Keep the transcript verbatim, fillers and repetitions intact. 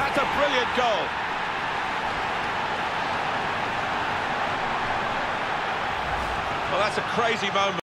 That's a brilliant goal. Well, that's a crazy moment.